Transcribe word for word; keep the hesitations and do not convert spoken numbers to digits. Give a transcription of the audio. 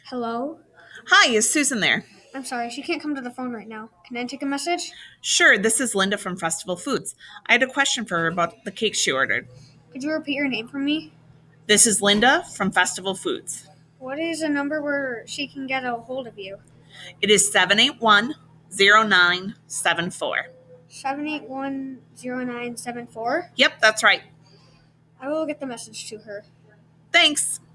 Hello? Hi, is Susan there? I'm sorry, she can't come to the phone right now. Can I take a message? Sure, this is Linda from Festival Foods. I had a question for her about the cake she ordered. Could you repeat your name for me? This is Linda from Festival Foods. What is a number where she can get a hold of you? It is seven eight one, zero nine seven four. seven eight one zero nine seven four? Yep, that's right. I will get the message to her. Thanks.